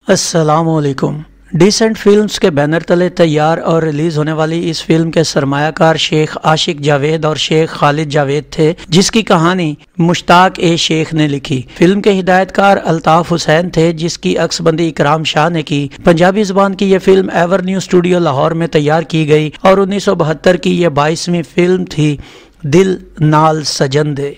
अस्सलामुअलैकुम। Decent films के banner तले तैयार और रिलीज होने वाली इस फिल्म के सरमायाकार शेख आशिक जावेद और शेख खालिद जावेद थे, जिसकी कहानी मुश्ताक ए शेख ने लिखी। फिल्म के हिदायतकार अल्ताफ हुसैन थे, जिसकी अक्सबंदी इकराम शाह ने की। पंजाबी जुबान की यह फिल्म एवर स्टूडियो लाहौर में तैयार की गई और 1972 की यह 22वीं फिल्म थी। दिल नाल सजन दे।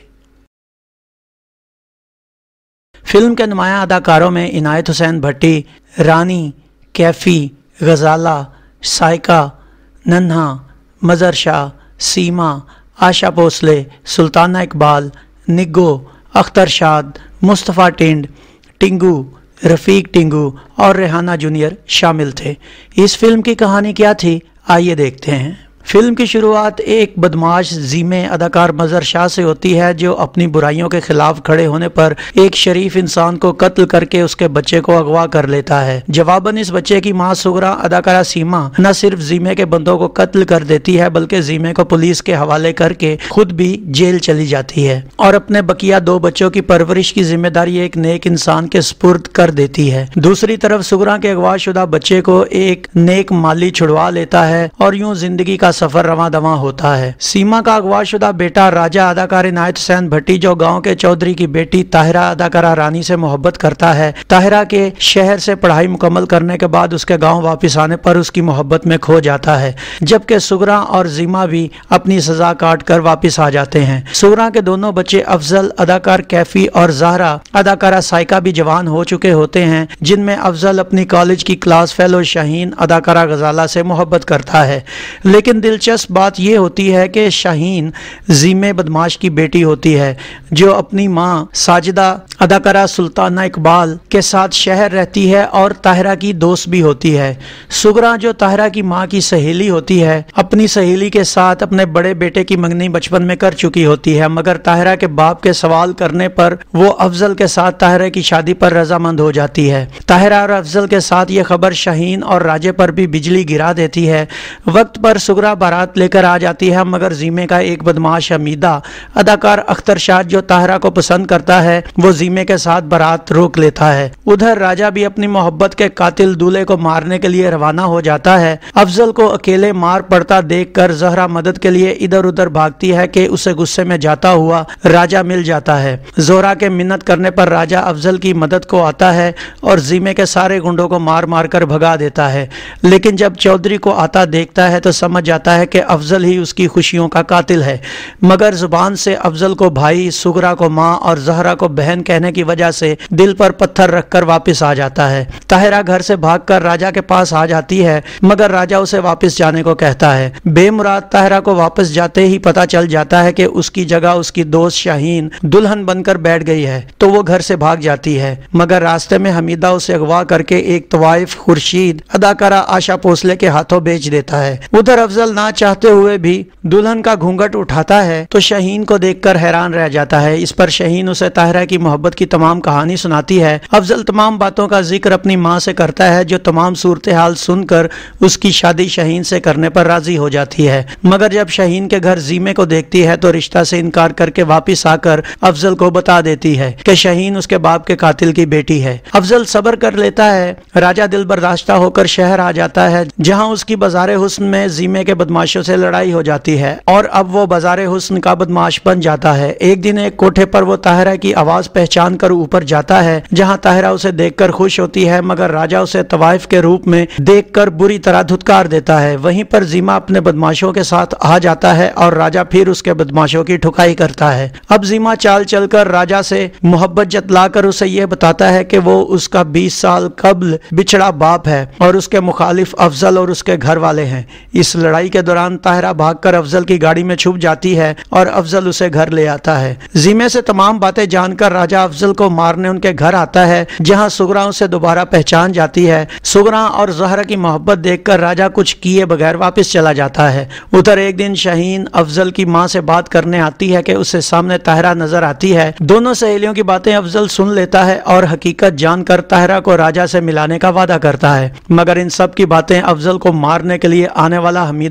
फिल्म के नुमाया अदाकारों में इनायत हुसैन भट्टी, रानी, कैफी, गजाला, साइका, नन्हा, मजर शाह, सीमा, आशा भोसले, सुल्ताना इकबाल, निग्गो, अख्तर शाद, मुस्तफ़ा टिंड, टिंगू, रफ़ीक टिंगू और रेहाना जूनियर शामिल थे। इस फिल्म की कहानी क्या थी, आइए देखते हैं। फिल्म की शुरुआत एक बदमाश ज़ीमे अदाकार मजर शाह से होती है, जो अपनी बुराइयों के खिलाफ खड़े होने पर एक शरीफ इंसान को कत्ल करके उसके बच्चे को अगवा कर लेता है। जवाबन इस बच्चे की मां सुगरा अदाकारा सीमा न सिर्फ ज़ीमे के बंदों को कत्ल कर देती है, बल्कि ज़ीमे को पुलिस के हवाले करके खुद भी जेल चली जाती है और अपने बकिया 2 बच्चों की परवरिश की जिम्मेदारी एक नेक इंसान के सुपुर्द कर देती है। दूसरी तरफ सुगरा के अगवाशुदा बच्चे को एक नेक माली छुड़वा लेता है और यूं जिंदगी का सफर रवां दवां होता है। सीमा का अगवाशुदा बेटा राजा अदाकार इनायत हुसैन भट्टी, जो गांव के चौधरी की बेटी ताहिरा अदाकारा रानी से मोहब्बत करता है, ताहिरा के शहर से पढ़ाई मुकम्मल करने के बाद उसके गांव वापस आने पर उसकी मोहब्बत में खो जाता है, जबकि सुगरा और जीमा भी अपनी सजा काट कर वापस आ जाते हैं। सुगरा के दोनों बच्चे अफजल अदाकार कैफी और जहरा अदाकारा साइका भी जवान हो चुके होते हैं, जिनमें अफजल अपनी कॉलेज की क्लास फेलो शाहीन अदाकारा गजाला से मोहब्बत करता है। लेकिन दिलचस्प बात यह होती है कि शाहीन ज़ीमे बदमाश की बेटी होती है, जो अपनी मां साजिदा अदाकारा सुल्ताना इकबाल के साथ शहर रहती है और ताहिरा की दोस्त भी होती है। सुगरा, जो ताहिरा की मां की सहेली होती है, अपनी सहेली के साथ अपने बड़े बेटे की मंगनी बचपन में कर चुकी होती है, मगर ताहिरा के बाप के सवाल करने पर वो अफजल के साथ ताहिरा की शादी पर रजामंद हो जाती है। ताहिरा और अफजल के साथ ये खबर शाहीन और राजे पर भी बिजली गिरा देती है। वक्त पर सुगरा बारात लेकर आ जाती है, मगर ज़ीमे का एक बदमाश हमीदा अदाकार अख्तर शाह, जो ताहिरा को पसंद करता है, वो ज़ीमे के साथ बारात रोक लेता है। उधर राजा भी अपनी मोहब्बत के कातिल दूल्हे को मारने के लिए रवाना हो जाता है। अफजल को अकेले मार पड़ता देखकर जहरा मदद के लिए इधर उधर भागती है कि उसे गुस्से में जाता हुआ राजा मिल जाता है। जोहरा के मिन्नत करने पर राजा अफजल की मदद को आता है और ज़ीमे के सारे गुंडों को मार मार कर भगा देता है। लेकिन जब चौधरी को आता देखता है तो समझ जाता है कि अफजल ही उसकी खुशियों का कातिल है, मगर जुबान से अफजल को भाई, सुगरा को माँ और जहरा को बहन कहने की वजह से दिल पर पत्थर रखकर वापस आ जाता है। ताहिरा घर से भागकर राजा के पास आ जाती है, मगर राजा उसे वापस जाने को कहता है। बेमुराद ताहिरा को वापस जाते ही पता चल जाता है कि उसकी जगह उसकी दोस्त शाहीन दुल्हन बनकर बैठ गई है, तो वो घर से भाग जाती है, मगर रास्ते में हमीदा उसे अगवा करके एक तवाइफ खुर्शीद अदाकारा आशा भोसले के हाथों बेच देता है। उधर अफजल ना चाहते हुए भी दुल्हन का घूंघट उठाता है तो शाहीन को देखकर हैरान रह जाता है। इस पर शाहीन उसे ताहिरा की मोहब्बत की तमाम कहानी सुनाती है। अफजल तमाम बातों का जिक्र अपनी मां से करता है, जो तमाम सूरत हाल सुनकर उसकी शादी शाहीन से करने पर राजी हो जाती है, मगर जब शाहीन के घर ज़ीमे को देखती है तो रिश्ता से इनकार करके वापिस आकर अफजल को बता देती है कि शाहीन उसके बाप के कातिल की बेटी है। अफजल सब्र कर लेता है। राजा दिल बर्दाश्ता होकर शहर आ जाता है, जहाँ उसकी बाज़ारे हुस्न में ज़ीमे के बदमाशों से लड़ाई हो जाती है और अब वो बाज़ारे हुस्न का बदमाश बन जाता है। एक दिन एक कोठे पर वो ताहिरा की आवाज पहचान कर ऊपर जाता है, जहाँ ताहिरा उसे देखकर खुश होती है, मगर राजा उसे तवाइफ के रूप में देखकर बुरी तरह धुतकार देता है। वहीं पर ज़ीमा अपने बदमाशों के साथ आ जाता है और राजा फिर उसके बदमाशों की ठुकाई करता है। अब ज़ीमा चाल चलकर राजा से मोहब्बत जतलाकर उसे यह बताता है कि वो उसका 20 साल कबल बिछड़ा बाप है और उसके मुखालिफ अफजल और उसके घर वाले हैं। इस लड़ाई के दौरान ताहिरा भागकर अफजल की गाड़ी में छुप जाती है और अफजल उसे घर ले आता है। ज़ीमे से तमाम बातें जानकर राजा अफजल को मारने उनके घर आता है, जहां सुगरा उसे दोबारा पहचान जाती है। सुगरा और जहरा की मोहब्बत देखकर राजा कुछ किए बगैर वापस चला जाता है। उधर एक दिन शाहीन अफजल की मां से बात करने आती है कि उससे सामने ताहिरा नजर आती है। दोनों सहेलियों की बातें अफजल सुन लेता है और हकीकत जानकर ताहिरा को राजा से मिलाने का वादा करता है, मगर इन सब की बातें अफजल को मारने के लिए आने वाला हमीदा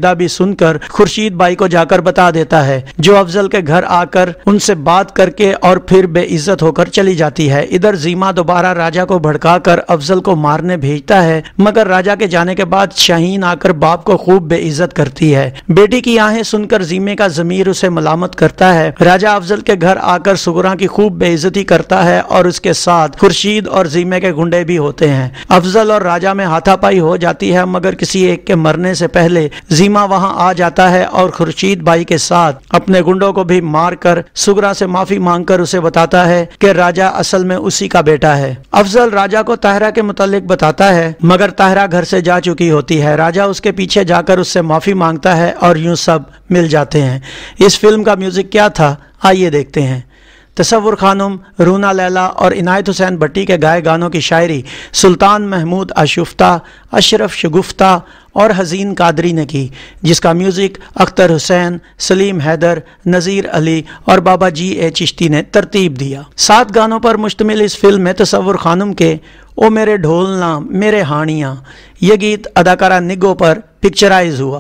वालिदा भी सुनकर खुर्शीद भाई को जाकर बता देता है, जो अफजल के घर आकर उनसे बात करके और फिर बेइज्जत होकर चली जाती है। इधर जीमा दोबारा राजा को भड़काकर अफजल को मारने भेजता है, मगर राजा के जाने के बाद शाहीन आकर बाप को खूब बेइज्जत करती है। बेटी की आहें सुनकर जीमे का ज़मीर उसे मलामत करता है। राजा अफजल के घर आकर सुगरा की खूब बेइज्जती करता है और उसके साथ खुर्शीद और जीमे के गुंडे भी होते हैं। अफजल और राजा में हाथापाई हो जाती है, मगर किसी एक के मरने से पहले जीमा वहां आ जाता है और खुर्शीद भाई के साथ अपने गुंडों को भी मारकर सुगरा से माफी मांगकर उसे बताता है कि राजा असल में उसी का बेटा है। अफजल राजा को ताहरा के मुतालिक बताता है, मगर ताहरा घर से जा चुकी होती है। राजा उसके पीछे जाकर उससे माफी मांगता है और यूं सब मिल जाते हैं। इस फिल्म का म्यूजिक क्या था, आइए देखते हैं। तसव्वुर खानुम, रूना लैला और इनायत हुसैन भट्टी के गाए गानों की शायरी सुल्तान महमूद आशुफ्ता, अशरफ शगुफ्ता और हसीन कादरी ने की, जिसका म्यूज़िक अख्तर हुसैन, सलीम हैदर, नज़ीर अली और बाबा जी चिश्ती ने तरतीब दिया। 7 गानों पर मुश्तमिल इस फिल्म में तसव्वुर खानुम के ओ मेरे ढोलना मेरे हानियाँ ये गीत अदाकारा निगो पर पिक्चराइज हुआ।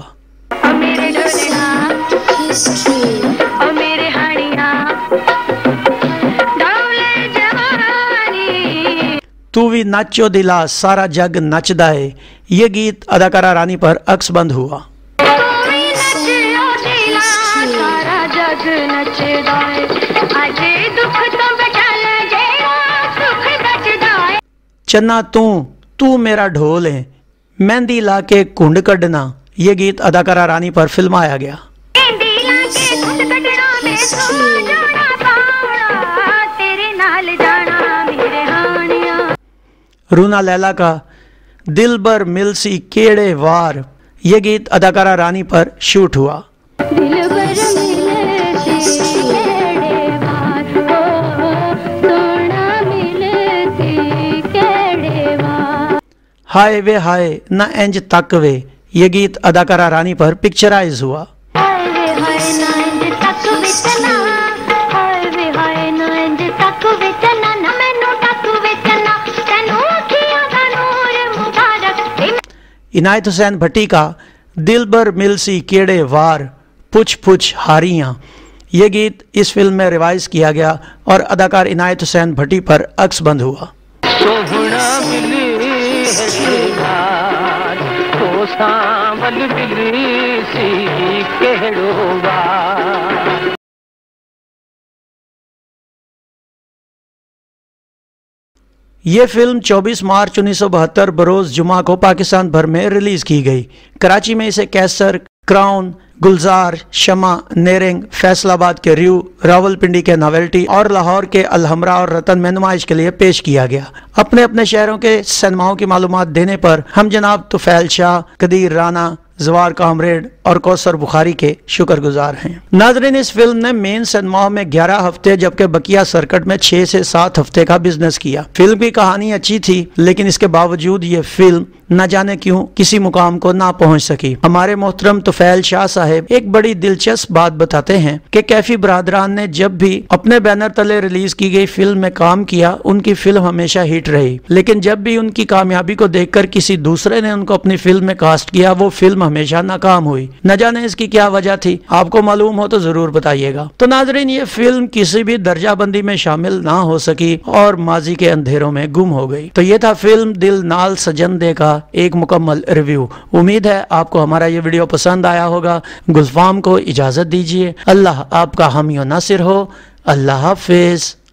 तू भी नाचो दिला सारा जग नचदा है ये गीत अदाकारा रानी पर अक्सबंद हुआ। चन्ना तू मेरा ढोल है मेहंदी ला के कुंड कढ़ना ये गीत अदाकारा रानी पर फिल्माया गया। रूना लैला का दिल बर मिलसी केड़े वार ये गीत अदाकारा रानी पर शूट हुआ। हाय वे हाय ना इंज तक वे ये गीत अदाकारा रानी पर पिक्चराइज हुआ। इनायत हुसैन भट्टी का दिल बर मिलसी केड़े वार पुछ पुछ हारियाँ ये गीत इस फिल्म में रिवाइज किया गया और अदाकार इनायत हुसैन भट्टी पर अक्सबंद हुआ। ये फिल्म 24 मार्च 1972 बरोज़ जुमा को पाकिस्तान भर में रिलीज की गई। कराची में इसे कैसर, क्राउन, गुलजार, शमा, नेरिंग, फैसलाबाद के रियू, रावलपिंडी के नोवेल्टी और लाहौर के अलहमरा और रतन में नुमाइश के लिए पेश किया गया। अपने अपने शहरों के सिनेमाओं की मालूमात देने पर हम जनाब तुफैल शाह, कदीर राना, जवार कामरेड और कौसर बुखारी के शुक्रगुजार हैं। नाजरीन, इस फिल्म ने मेन सिनेमाओं में 11 हफ्ते जबकि बकिया सर्किट में 6 से 7 हफ्ते का बिजनेस किया। फिल्म की कहानी अच्छी थी, लेकिन इसके बावजूद ये फिल्म न जाने क्यों किसी मुकाम को ना पहुंच सकी। हमारे मोहतरम तुफैल शाह साहब एक बड़ी दिलचस्प बात बताते हैं कि कैफी बरादरान ने जब भी अपने बैनर तले रिलीज की गई फिल्म में काम किया, उनकी फिल्म हमेशा हिट रही, लेकिन जब भी उनकी कामयाबी को देखकर किसी दूसरे ने उनको अपनी फिल्म में कास्ट किया, वो फिल्म हमेशा नाकाम हुई। न जाने इसकी क्या वजह थी, आपको मालूम हो तो जरूर बताइएगा। तो नाजरीन, ये फिल्म किसी भी दर्जाबंदी में शामिल ना हो सकी और माजी के अंधेरों में गुम हो गई। तो ये था फिल्म दिल नाल सजन दे का एक मुकम्मल रिव्यू। उम्मीद है आपको हमारा ये वीडियो पसंद आया होगा। गुलफाम को इजाजत दीजिए। अल्लाह आपका हामी और नासिर हो। अल्लाह हाफिज।